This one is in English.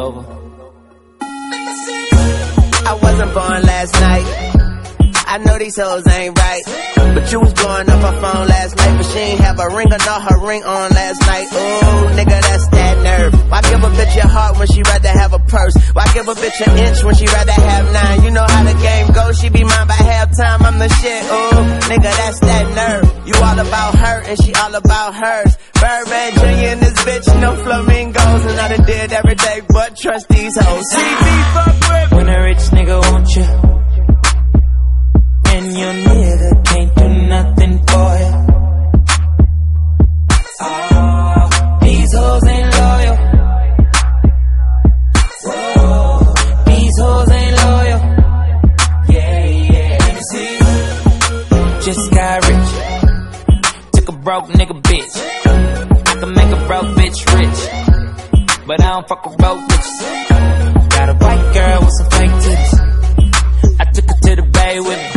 over. I wasn't born last night. I know these hoes ain't right, but you was blowing up her phone last night, but she ain't have a ring or not her ring on last night. Ooh, nigga, that's that nerve. Why give a bitch your heart when she rather have a purse? Why give a bitch an inch when she rather have 9? You know how the game goes, she be mine by halftime, I'm the shit. Ooh, nigga, that's that nerve. You all about her and she all about hers. Birdman Jr. and this bitch, no flamingos, and I done did everything but trust these hoes. See me fuck with when a rich nigga want you, and your nigga can't do nothing for you. Oh, these hoes ain't loyal. Whoa, these hoes ain't loyal. Yeah, yeah. Let me see. Just got rich. Took a broke nigga bitch. I can make a broke bitch rich, but I don't fuck with broke bitches. Got a white girl with some fake titties. I took her to the bay with me.